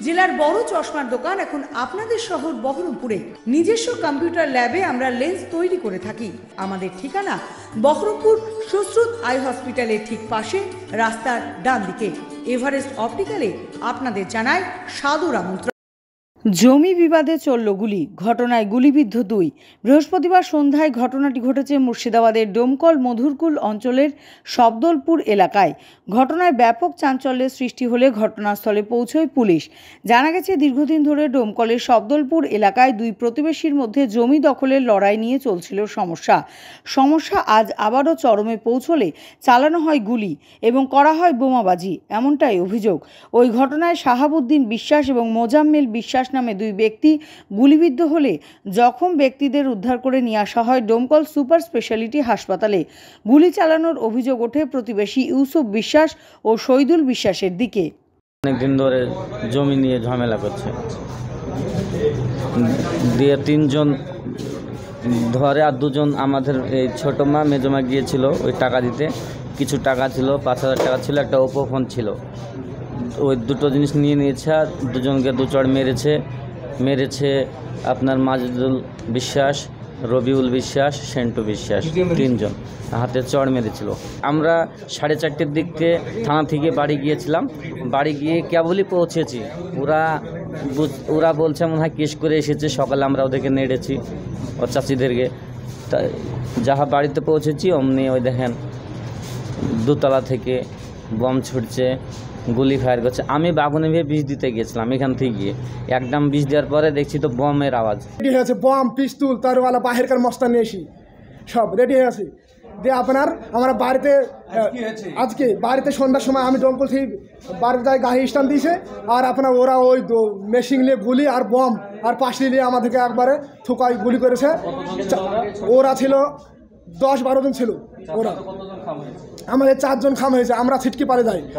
জেলার বড় চশমার দোকান এখন আপনাদের শহর বহরমপুরে। নিজস্ব কম্পিউটার ল্যাবে আমরা লেন্স তৈরি করে থাকি। আমাদের ঠিকানা বহরমপুর সুশ্রুত আই হসপিটালের ঠিক পাশে, রাস্তার ডান দিকে। এভারেস্ট অপটিক্যালে আপনাদের জানায় সাদর আমন্ত্রণ। জমি বিবাদে চলল গুলি, ঘটনায় গুলিবিদ্ধ 2। বৃহস্পতিবার সন্ধ্যায় ঘটনাটি ঘটেছে মুর্শিদাবাদের ডোমকল মধুরকুল অঞ্চলের শব্দলপুর এলাকায়। ঘটনায় ব্যাপক চাঞ্চল্যের সৃষ্টি হলে ঘটনাস্থলে পৌঁছয় পুলিশ। জানা গেছে, দীর্ঘদিন ধরে ডোমকলের শব্দলপুর এলাকায় 2 প্রতিবেশীর মধ্যে জমি দখলের লড়াই নিয়ে চলছিল সমস্যা আজ আবারও চরমে পৌঁছলে চালানো হয় গুলি এবং করা হয় বোমাবাজি, এমনটাই অভিযোগ। ওই ঘটনায় শাহাবুদ্দিন বিশ্বাস এবং মোজাম্মেল বিশ্বাস নামে 2 ব্যক্তি গুলিবিদ্ধ হলে জখম ব্যক্তিদের উদ্ধার করে নিয়ে আসা হয় ডোমকল সুপার স্পেশালিটি হাসপাতালে। গুলি চালানোর অভিযোগ ওঠে প্রতিবেশী ইউসুফ বিশ্বাস ও শহীদুল বিশ্বাসের দিকে। অনেকদিন ধরে জমি নিয়ে ঝামেলা করছে, দিয়ে 3 জন ধরে, আর 2 জন আমাদের এই ছোট মা মেজো মা গিয়েছিল ওই টাকা দিতে। কিছু টাকা ছিল, 5000 টাকা ছিল, একটা ওপো ফোন ছিল। ওই 2টো জিনিস নিয়ে নিয়েছে আর 2 জনকে 2 চড় মেরেছে আপনার মাজেদুল বিশ্বাস, রবিউল বিশ্বাস, সেন্টু বিশ্বাস, 3 জন হাতে চড় মেরেছিল। আমরা 4:30টার দিকে থানা থেকে বাড়ি গিয়েছিলাম। বাড়ি গিয়ে কেবলই পৌঁছেছি, ওরা বলছে মনে হয় কেস করে এসেছে। সকালে আমরা ওদেরকে নেড়েছি, ওর চাচিদেরকে। যাহা বাড়িতে পৌঁছেছি অমনি ওই দেখেন 2 তলা থেকে বম ছুটছে, গুলি ফায়ার করছে। আমি বাগুনে ভেবে বিষ দিতে গিয়েছিলাম, এখান থেকে গিয়ে একদম বিষ দেওয়ার পরে দেখছি তো বমের আওয়াজ। রেডি হয়েছে বম, পিস্তুল, তারওয়ালা, বাহিরকার মস্তানি এসি সব রেডি হয়ে আছে। দিয়ে আপনার আমরা বাড়িতে আজকে বাড়িতে সন্ধ্যার সময় আমি দমকল থেকে বাড়িতে গাড়ি স্ট্যান্ড দিয়েছে। আর আপনার ওরা ওই মেশিন নিয়ে গুলি আর বম আর পাশলি নিয়ে আমাদেরকে একবারে থুকাই গুলি করেছে। ওরা ছিল 10-12 জন ছিল। ওরা আমাদের 4 জন খাম হয়েছে, আমরা ছিটকি পারে যাই।